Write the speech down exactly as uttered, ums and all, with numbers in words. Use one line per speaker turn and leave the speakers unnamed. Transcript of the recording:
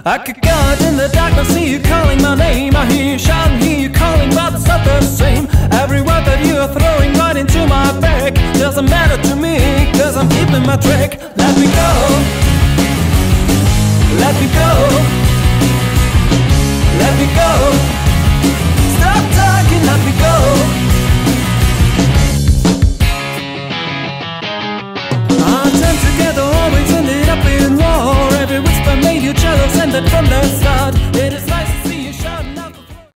I could go out in the dark and see you calling my name. I hear you shouting, hear you calling, but it's not the same. Every word that you are throwing right into my back doesn't matter to me, cause I'm keeping my track. Let me go, let me go, let me go. Stop